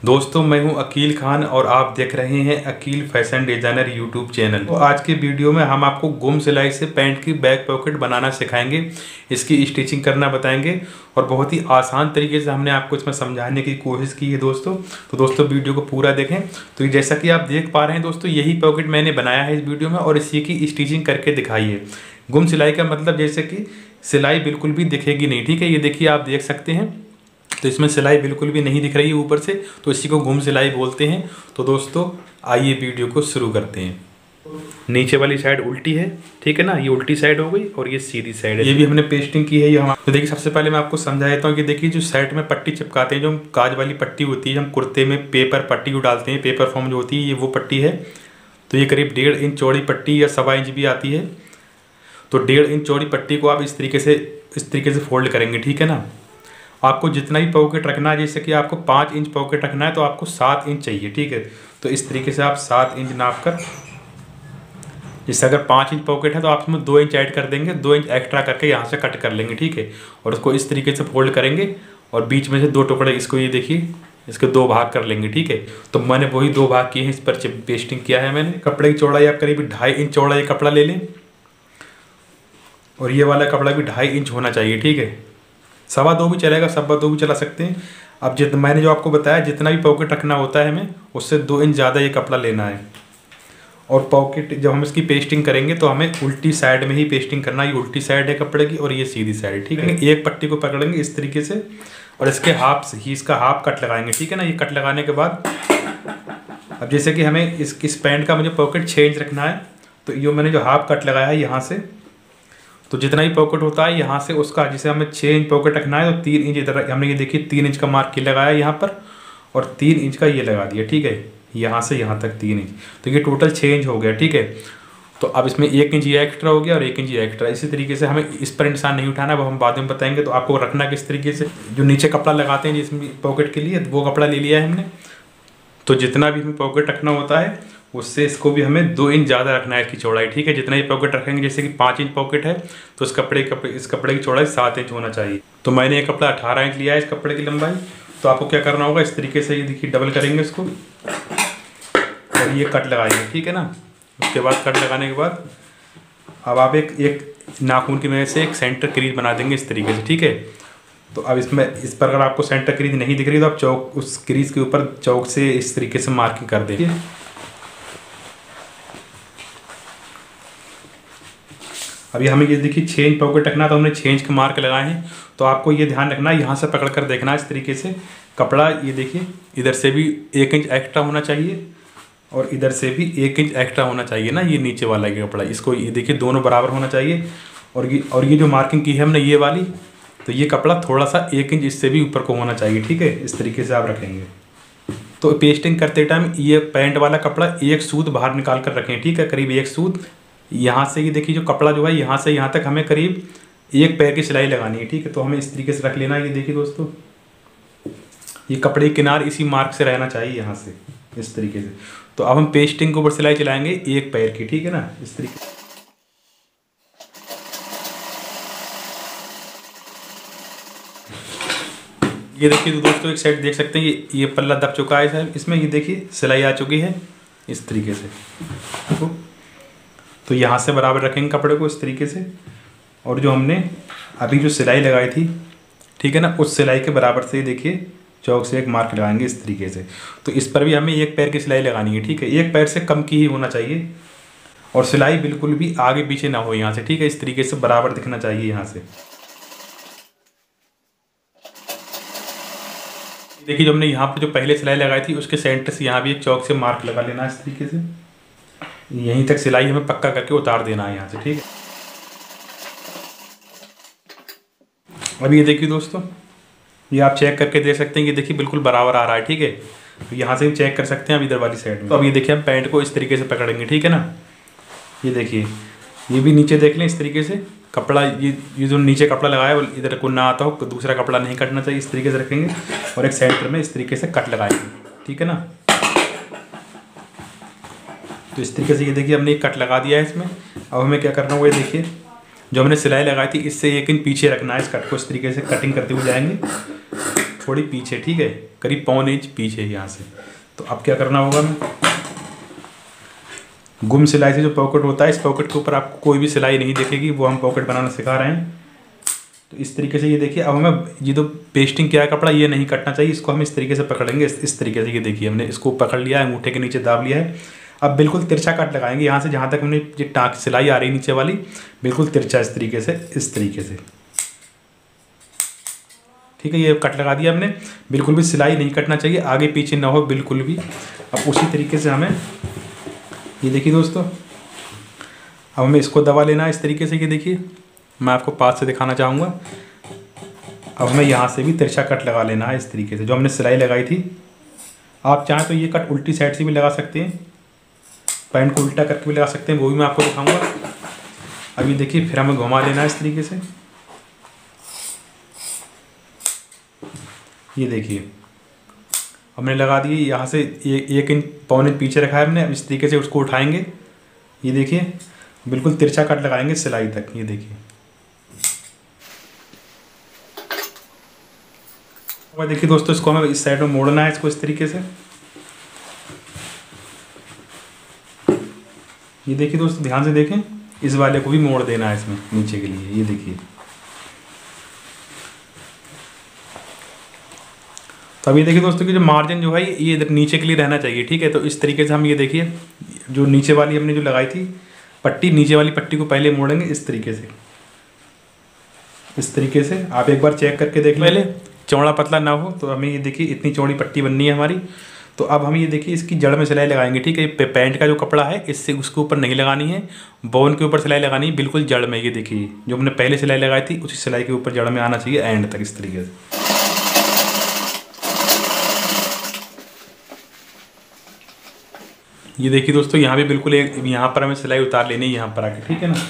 दोस्तों मैं हूं अकील खान और आप देख रहे हैं Akeel fashion designer YouTube channel. तो आज के वीडियो में हम आपको गुम सिलाई से पैंट की बैक पॉकेट बनाना सिखाएंगे, इसकी स्टिचिंग करना बताएंगे और बहुत ही आसान तरीके से हमने आपको इसमें समझाने की कोशिश की है दोस्तों। तो दोस्तों वीडियो को पूरा देखें। तो जैसा कि आप देख पा रहे हैं दोस्तों, यही पॉकेट मैंने बनाया है इस वीडियो में और इसी की स्टिचिंग करके दिखाई है। गुम सिलाई का मतलब जैसे कि सिलाई बिल्कुल भी दिखेगी नहीं, ठीक है। ये देखिए आप देख सकते हैं, तो इसमें सिलाई बिल्कुल भी नहीं दिख रही है ऊपर से, तो इसी को गुम सिलाई बोलते हैं। तो दोस्तों आइए वीडियो को शुरू करते हैं। नीचे वाली साइड उल्टी है, ठीक है ना, ये उल्टी साइड हो गई और ये सीधी साइड है। ये भी हमने पेस्टिंग की है। ये हम तो देखिए सबसे पहले मैं आपको समझा देता हूँ कि देखिए जो साइड में पट्टी चिपकाते हैं, जो हम काज वाली पट्टी होती है, हम कुर्ते में पेपर पट्टी को डालते हैं, पेपर फॉर्म जो होती है, ये वो पट्टी है। तो ये करीब 1.5 इंच चौड़ी पट्टी या 1.25 इंच भी आती है। तो 1.5 इंच चौड़ी पट्टी को आप इस तरीके से फोल्ड करेंगे, ठीक है ना। आपको जितना ही पॉकेट रखना है, जैसे कि आपको 5 इंच पॉकेट रखना है तो आपको 7 इंच चाहिए, ठीक है। तो इस तरीके से आप 7 इंच नाप कर, जैसे अगर 5 इंच पॉकेट है तो आप इसमें 2 इंच ऐड कर देंगे, 2 इंच एक्स्ट्रा करके यहाँ से कट कर लेंगे, ठीक है। और उसको इस तरीके से फोल्ड करेंगे और बीच में से 2 टुकड़े, इसको ये देखिए इसके 2 भाग कर लेंगे, ठीक है। तो मैंने वही 2 भाग किए हैं, इस पर पेस्टिंग किया है मैंने। कपड़े की चौड़ाई आप करीब 2.5 इंच चौड़ा ये कपड़ा ले लें और ये वाला कपड़ा भी 2.5 इंच होना चाहिए, ठीक है। 2.25 भी चलेगा, 2.25 भी चला सकते हैं। अब मैंने जो आपको बताया, जितना भी पॉकेट रखना होता है हमें, उससे 2 इंच ज़्यादा ये कपड़ा लेना है। और पॉकेट जब हम इसकी पेस्टिंग करेंगे तो हमें उल्टी साइड में ही पेस्टिंग करना है। ये उल्टी साइड है कपड़े की और ये सीधी साइड, ठीक है। एक पट्टी को पकड़ेंगे इस तरीके से और इसके इसका हाफ कट लगाएंगे, ठीक है ना। ये कट लगाने के बाद अब जैसे कि हमें इस पैंट का मुझे पॉकेट 6 इंच रखना है, तो ये मैंने जो हाफ कट लगाया है यहाँ से, तो जितना ही पॉकेट होता है यहाँ से उसका, जैसे हमें 6 इंच पॉकेट रखना है तो 3 इंच इधर हमने ये देखिए 3 इंच का मार्क ये लगाया यहाँ पर और 3 इंच का ये लगा दिया, ठीक है। यहाँ से यहाँ तक 3 इंच, तो ये टोटल 6 इंच हो गया, ठीक है। तो अब इसमें 1 इंच ये एक्स्ट्रा हो गया और 1 इंच ये एक्स्ट्रा। इसी तरीके से हमें इस पर निशान नहीं उठाना, वो हम बाद में बताएंगे। तो आपको रखना किस तरीके से, जो नीचे कपड़ा लगाते हैं जिसमें पॉकेट के लिए, वो कपड़ा ले लिया है हमने। तो जितना भी हमें पॉकेट रखना होता है उससे इसको भी हमें 2 इंच ज़्यादा रखना है इसकी चौड़ाई, ठीक है। जितना ही पॉकेट रखेंगे, जैसे कि 5 इंच पॉकेट है तो इस कपड़े की चौड़ाई 7 इंच होना चाहिए। तो मैंने ये कपड़ा 18 इंच लिया है इस कपड़े की लंबाई। तो आपको क्या करना होगा, इस तरीके से ये देखिए डबल करेंगे इसको और ये कट लगाएंगे, ठीक है ना। उसके बाद कट लगाने के बाद अब आप एक नाखून की मदद से एक सेंटर क्रीज बना देंगे इस तरीके से, ठीक है। तो अब इस पर अगर आपको सेंटर क्रीज नहीं दिख रही तो आप चौक, उस क्रीज के ऊपर चौक से इस तरीके से मार्किंग कर देंगे। अभी हमें ये देखिए 6 इंच पॉकेट रखना, तो हमने 6 इंच के मार्क लगाए हैं। तो आपको ये ध्यान रखना है, यहाँ से पकड़ कर देखना है इस तरीके से कपड़ा, ये देखिए इधर से भी 1 इंच एक्स्ट्रा होना चाहिए और इधर से भी 1 इंच एक्स्ट्रा होना चाहिए ना, ये नीचे वाला ये कपड़ा, इसको ये देखिए दोनों बराबर होना चाहिए। और ये जो मार्किंग की है हमने ये वाली, तो ये कपड़ा थोड़ा सा 1 इंच इससे भी ऊपर को होना चाहिए, ठीक है। इस तरीके से आप रखेंगे। तो पेस्टिंग करते टाइम ये पैंट वाला कपड़ा एक सूत बाहर निकाल कर रखें, ठीक है, करीब 1 सूत। यहाँ से ये देखिए जो कपड़ा जो है यहाँ से यहाँ तक हमें करीब 1 पैर की सिलाई लगानी है, ठीक है। तो हमें इस तरीके से रख लेना है। ये देखिए दोस्तों, ये कपड़े की किनार इसी मार्क से रहना चाहिए यहाँ से, इस तरीके से। तो अब हम पेस्टिंग के ऊपर सिलाई चलाएंगे 1 पैर की, ठीक है ना, इस तरीके। ये देखिए तो दोस्तों एक साइड देख सकते हैं ये पल्ला दब चुका है सर, इसमें ये देखिए सिलाई आ चुकी है इस तरीके से। तो यहाँ से बराबर रखेंगे कपड़े को इस तरीके से और जो हमने अभी जो सिलाई लगाई थी, ठीक है ना, उस सिलाई के बराबर से देखिए चौक से एक मार्क लगाएंगे इस तरीके से। तो इस पर भी हमें 1 पैर की सिलाई लगानी है, ठीक है। 1 पैर से कम की ही होना चाहिए और सिलाई बिल्कुल भी आगे पीछे ना हो यहाँ से, ठीक है। इस तरीके से बराबर दिखना चाहिए यहाँ से। देखिए जो हमने यहाँ पर जो पहले सिलाई लगाई थी उसके सेंटर से यहाँ भी एक चौक से मार्क लगा लेना है इस तरीके से। यहीं तक सिलाई हमें पक्का करके उतार देना है यहाँ से, ठीक है। अब ये देखिए दोस्तों, ये आप चेक करके देख सकते हैं, ये देखिए बिल्कुल बराबर आ रहा है, ठीक है। तो यहाँ से भी चेक कर सकते हैं अब इधर वाली साइड में। तो अब ये देखिए हम पैंट को इस तरीके से पकड़ेंगे, ठीक है ना। ये देखिए ये भी नीचे देख लें इस तरीके से कपड़ा, ये जो नीचे कपड़ा लगाया है वो इधर को ना आता हो, दूसरा कपड़ा नहीं कटना चाहिए, इस तरीके से रखेंगे और एक सेंटर में इस तरीके से कट लगाएंगे, ठीक है ना। तो इस तरीके से ये देखिए हमने एक कट लगा दिया है इसमें। अब हमें क्या करना होगा, ये देखिए जो हमने सिलाई लगाई थी इससे 1 इंच पीछे रखना है इस कट को, इस तरीके से कटिंग करते हुए जाएंगे। थोड़ी पीछे, ठीक है, करीब 1.25 इंच पीछे यहाँ से। तो अब क्या करना होगा, मैं गुम सिलाई से जो पॉकेट होता है, इस पॉकेट के ऊपर आपको कोई भी सिलाई नहीं दिखेगी, वो हम पॉकेट बनाना सिखा रहे हैं। तो इस तरीके से ये देखिए, अब हमें ये तो पेस्टिंग किया है कपड़ा, ये नहीं कटना चाहिए, इसको हम इस तरीके से पकड़ेंगे, इस तरीके से। ये देखिए हमने इसको पकड़ लिया है, अंगूठे के नीचे दाब लिया है। अब बिल्कुल तिरछा कट लगाएंगे यहाँ से, जहाँ तक हमने ये टाँक सिलाई आ रही नीचे वाली, बिल्कुल तिरछा इस तरीके से, इस तरीके से, ठीक है। ये कट लगा दिया हमने, बिल्कुल भी सिलाई नहीं कटना चाहिए, आगे पीछे ना हो बिल्कुल भी। अब उसी तरीके से हमें, ये देखिए दोस्तों, अब हमें इसको दबा लेना है इस तरीके से। ये देखिए मैं आपको पास से दिखाना चाहूँगा। अब हमें यहाँ से भी तिरछा कट लगा लेना है इस तरीके से, जो हमने सिलाई लगाई थी। आप चाहें तो ये कट उल्टी साइड से भी लगा सकते हैं, पैंट को उल्टा करके भी लगा सकते हैं, वो भी मैं आपको दिखाऊंगा। अभी देखिए फिर हमें घुमा लेना है इस तरीके से। ये देखिए हमने लगा दिए, यहाँ से 1 इंच 1.25 इंच पीछे रखा है हमने। अब इस तरीके से उसको उठाएंगे, ये देखिए बिल्कुल तिरछा कट लगाएंगे सिलाई तक। ये देखिए, देखिए दोस्तों, इसको हमें इस साइड में मोड़ना है, इसको इस तरीके से। ये देखिए दोस्तों, ध्यान से देखें, इस वाले को भी मोड़ देना है इसमें नीचे के लिए। ये देखिए, तो अभी देखिए दोस्तों कि जो मार्जिन जो है ये इधर नीचे के लिए रहना चाहिए, ठीक है। तो इस तरीके से हम, ये देखिए जो नीचे वाली हमने जो लगाई थी पट्टी, नीचे वाली पट्टी को पहले मोड़ेंगे इस तरीके से, इस तरीके से। आप एक बार चेक करके देख पहले, चौड़ा पतला ना हो। तो हमें ये देखिए इतनी चौड़ी पट्टी बननी है हमारी। तो अब हम ये देखिए इसकी जड़ में सिलाई लगाएंगे, ठीक है। पैंट का जो कपड़ा है इससे उसके ऊपर नहीं लगानी है, बोन के ऊपर सिलाई लगानी है, बिल्कुल जड़ में। ये देखिए जो हमने पहले सिलाई लगाई थी उसी सिलाई के ऊपर जड़ में आना चाहिए एंड तक, इस तरीके से। ये देखिए दोस्तों, यहाँ भी बिल्कुल यहाँ पर हमें सिलाई उतार लेनी है, यहाँ पर आके, ठीक है ना।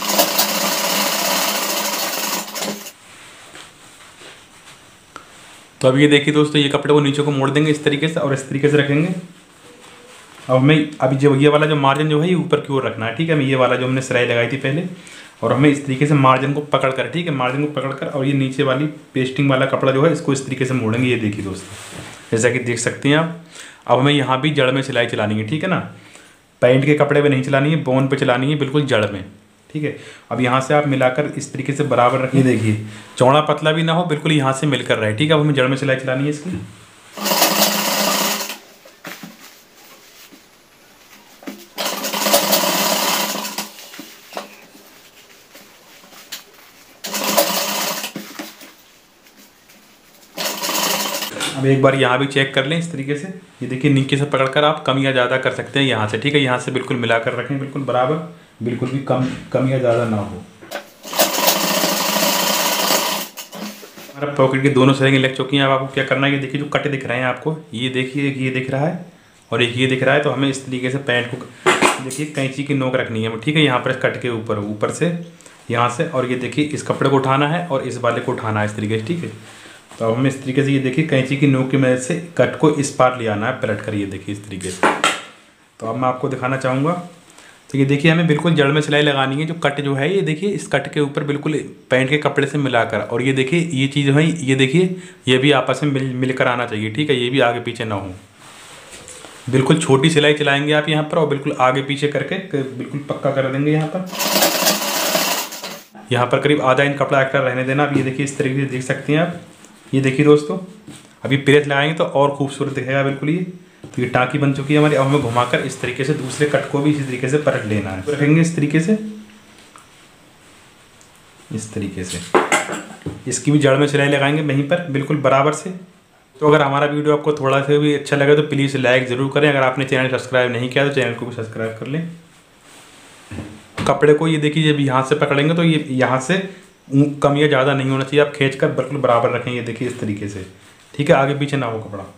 तो अब ये देखिए दोस्तों, ये कपड़े को नीचे को मोड़ देंगे इस तरीके से और इस तरीके से रखेंगे। अब हमें अभी जो ये वाला जो मार्जिन जो है ये ऊपर की ओर रखना है, ठीक है। हमें ये वाला जो हमने सिलाई लगाई थी पहले, और हमें इस तरीके से मार्जिन को पकड़ कर, ठीक है, मार्जिन को पकड़ कर, और ये नीचे वाली पेस्टिंग वाला कपड़ा जो है इसको इस तरीके से मोड़ेंगे। ये देखिए दोस्तों, जैसा कि देख सकते हैं आप। अब हमें यहाँ भी जड़ में सिलाई चलानी है, ठीक है ना। पैंट के कपड़े पे नहीं चलानी है, बोन पे चलानी है, बिल्कुल जड़ में, ठीक है। अब यहाँ से आप मिलाकर इस तरीके से बराबर रखिए। देखिए चौड़ा पतला भी ना हो, बिल्कुल यहाँ से मिलकर रहे, ठीक है। अब हमें जड़ में सिलाई चलानी है इसकी। अब एक बार यहाँ भी चेक कर लें इस तरीके से। ये देखिए नीचे से पकड़कर आप कम या ज़्यादा कर सकते हैं यहाँ से, ठीक है। यहाँ से बिल्कुल मिलाकर रखें, बिल्कुल बराबर, बिल्कुल भी कम या ज़्यादा ना हो। हमारा पॉकेट की दोनों सिलाइयाँ लग चुकी हैं। अब आपको क्या करना है, ये देखिए जो कट दिख रहे हैं आपको, ये देखिए ये दिख रहा है और एक ये दिख रहा है। तो हमें इस तरीके से पैंट को देखिए कैंची की नोक रखनी है, ठीक है। यहाँ पर इस कट के ऊपर से, यहाँ से, और ये देखिए इस कपड़े को उठाना है और इस वाले को उठाना है इस तरीके से, ठीक है। तो अब हमें इस तरीके से, ये देखिए कैंची की नोक की मदद से कट को इस पार ले आना है, पलट कर, ये देखिए इस तरीके से। तो अब मैं आपको दिखाना चाहूँगा। तो ये देखिए हमें बिल्कुल जड़ में सिलाई लगानी है। जो कट जो है ये देखिए इस कट के ऊपर बिल्कुल पैंट के कपड़े से मिलाकर, और ये देखिए ये चीज़ है, ये देखिए ये भी आपस में मिलकर आना चाहिए, ठीक है। ये भी आगे पीछे ना हो। बिल्कुल छोटी सिलाई चलाएंगे आप यहाँ पर और बिल्कुल आगे पीछे करके बिल्कुल पक्का कर देंगे यहाँ पर। यहाँ पर करीब आधा इंच कपड़ा एक्स्ट्रा रहने देना। अब ये देखिए इस तरीके से देख सकते हैं आप। ये देखिए दोस्तों, अभी प्रेस लगाएंगे तो और खूबसूरत दिखेगा बिल्कुल ये। तो ये टाँकी बन चुकी है हमारी। अब हमें घुमाकर इस तरीके से दूसरे कट को भी इसी तरीके से पलट लेना है। तो रखेंगे इस तरीके से, इस तरीके से। इसकी भी जड़ में सिलाई लगाएंगे वहीं पर बिल्कुल बराबर से। तो अगर हमारा वीडियो आपको थोड़ा सा भी अच्छा लगे तो प्लीज़ लाइक ज़रूर करें। अगर आपने चैनल सब्सक्राइब नहीं किया तो चैनल को भी सब्सक्राइब कर लें। कपड़े को ये देखिए जब यहाँ से पकड़ेंगे तो ये यहाँ से कम या ज़्यादा नहीं होना चाहिए। आप खींच कर बिल्कुल बराबर रखें, ये देखिए इस तरीके से, ठीक है। आगे पीछे ना हो कपड़ा।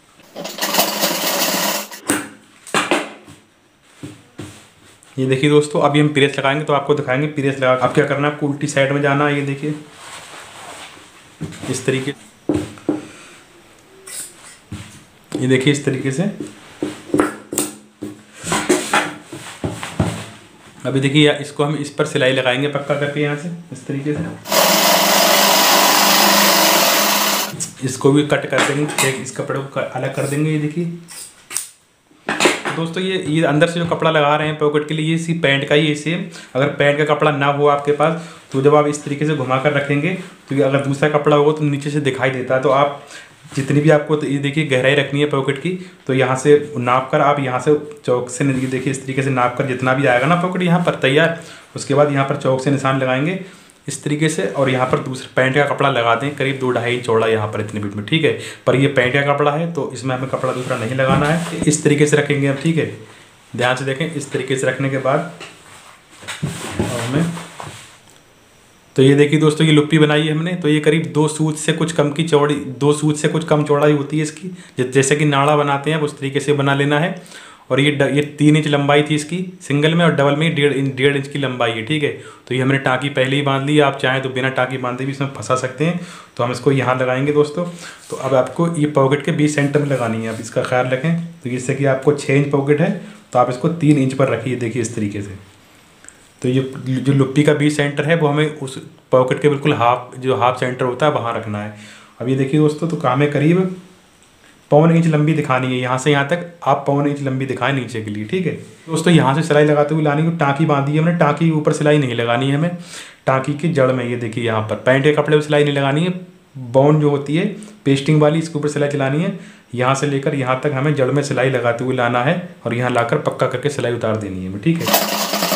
ये देखिए दोस्तों, अभी हम प्रेस लगाएंगे तो आपको दिखाएंगे प्रेस लगा। अब क्या करना है, आपको उल्टी साइड में जाना है। ये देखिए इस तरीके, ये देखिए इस तरीके से। अभी देखिए इसको हम इस पर सिलाई लगाएंगे पक्का करके यहाँ से, इस तरीके से। इसको भी कट कर देंगे, इस कपड़े को अलग कर देंगे। ये देखिए दोस्तों, ये अंदर से जो कपड़ा लगा रहे हैं पॉकेट के लिए, ये इसी पैंट का ही है सेम। अगर पैंट का कपड़ा ना हो आपके पास तो जब आप इस तरीके से घुमा कर रखेंगे तो ये अगर दूसरा कपड़ा होगा तो नीचे से दिखाई देता है। तो आप जितनी भी आपको, तो ये देखिए गहराई रखनी है पॉकेट की, तो यहाँ से नाप कर आप यहाँ से चौक से देखिए इस तरीके से नाप कर जितना भी आएगा ना पॉकेट यहाँ पर तैयार, उसके बाद यहाँ पर चौक से निशान लगाएंगे इस तरीके से, और यहाँ पर दूसरे पैंट का कपड़ा लगा दें करीब 2-2.5 इंच चौड़ा यहाँ पर इतने बिट में, ठीक है। पर ये पैंट का कपड़ा है तो इसमें हमें कपड़ा दूसरा नहीं लगाना है। इस तरीके से रखेंगे हम, ठीक है, ध्यान से देखें। इस तरीके से रखने के बाद हमें, तो ये देखिए दोस्तों, ये लुप्पी बनाई है हमने। तो ये करीब 2 सूत से कुछ कम की चौड़ी, 2 सूत से कुछ कम चौड़ाई होती है इसकी, जैसे कि नाड़ा बनाते हैं उस तरीके से बना लेना है। और ये 3 इंच लंबाई थी इसकी सिंगल में, और डबल में 1.5 इंच की लंबाई है, ठीक है। तो ये हमने टाँकी पहले ही बांध ली, आप चाहें तो बिना टाँकी बांधे भी इसमें फंसा सकते हैं। तो हम इसको यहाँ लगाएंगे दोस्तों। तो अब आपको ये पॉकेट के 20 सेंटर में लगानी है, आप इसका ख्याल रखें। तो जैसे कि आपको 6 इंच पॉकेट है तो आप इसको 3 इंच पर रखिए, देखिए इस तरीके से। तो ये जो लुप्पी का 20 सेंटर है वो हमें उस पॉकेट के बिल्कुल हाफ सेंटर होता है वहाँ रखना है। अब ये देखिए दोस्तों, तो हमें करीब 1.25 इंच लंबी दिखानी है, यहाँ से यहाँ तक आप 1.25 इंच लंबी दिखाएं नीचे के लिए, ठीक है दोस्तों। यहाँ से सिलाई लगाते हुए लानी है, टाँकी बांधी है हमने, टाँकी के ऊपर सिलाई नहीं लगानी है हमें, टाँकी की जड़ में। ये देखिए यहाँ पर पैंट के कपड़े में सिलाई नहीं लगानी है, बाउंड जो होती है पेस्टिंग वाली, इसके ऊपर सिलाई चलानी है। यहाँ से लेकर यहाँ तक हमें जड़ में सिलाई लगाते हुए लाना है, और यहाँ लाकर पक्का करके सिलाई उतार देनी है, ठीक है।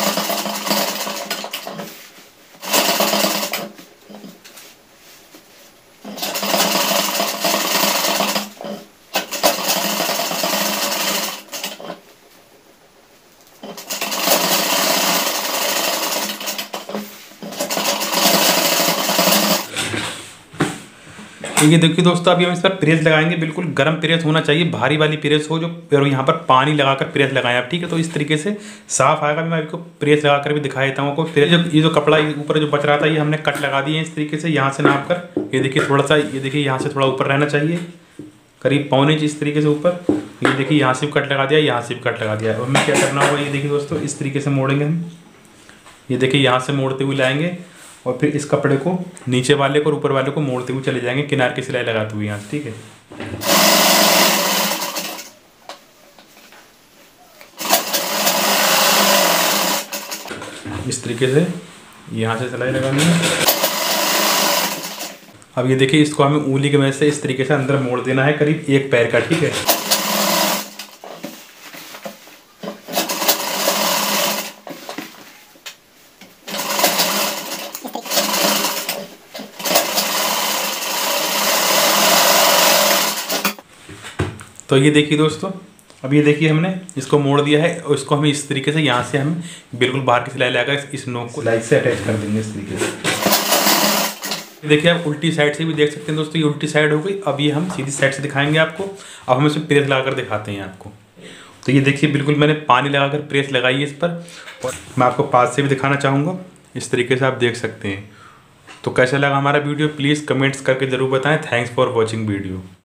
तो ये देखिए दोस्तों, अभी हम इस पर प्रेस लगाएंगे, बिल्कुल गर्म प्रेस होना चाहिए, भारी वाली प्रेस हो जो, और यहाँ पर पानी लगाकर प्रेस लगाएं आप, ठीक है। तो इस तरीके से साफ आएगा। मैं आपको प्रेस लगाकर भी दिखा देता हूँ आपको। फिर ये जो कपड़ा ऊपर जो बच रहा था ये हमने कट लगा दिए इस तरीके से, यहाँ से नाप कर। ये देखिए थोड़ा सा, ये देखिए यहाँ से थोड़ा ऊपर रहना चाहिए, करीब 1.25 इंच इस तरीके से ऊपर। ये देखिए यहाँ से भी कट लगा दिया, यहाँ से भी कट लगा दिया। अब हमें क्या करना होगा, ये देखिए दोस्तों, इस तरीके से मोड़ेंगे हम। ये देखिए यहाँ से मोड़ते हुए लाएंगे, और फिर इस कपड़े को नीचे वाले को और ऊपर वाले को मोड़ते हुए चले जाएंगे, किनार की सिलाई लगाते हुए यहाँ से, ठीक है। इस तरीके से यहाँ से सिलाई लगानी है। अब ये देखिए, इसको हमें उंगली की मदद से इस तरीके से अंदर मोड़ देना है, करीब 1 पैर का, ठीक है। तो ये देखिए दोस्तों, अब ये देखिए हमने इसको मोड़ दिया है, और इसको हमें इस तरीके से यहाँ से हम बिल्कुल बाहर की सिलाई लगाकर इस नोक को सिलाई से अटैच कर देंगे इस तरीके से। देखिए आप उल्टी साइड से भी देख सकते हैं दोस्तों, ये उल्टी साइड हो गई। अब ये हम सीधी साइड से दिखाएंगे आपको। अब हम इसमें प्रेस लगाकर दिखाते हैं आपको। तो ये देखिए, बिल्कुल मैंने पानी लगाकर प्रेस लगाई है इस पर, और मैं आपको पास से भी दिखाना चाहूँगा, इस तरीके से आप देख सकते हैं। तो कैसा लगा हमारा वीडियो, प्लीज़ कमेंट्स करके ज़रूर बताएँ। Thanks for watching video.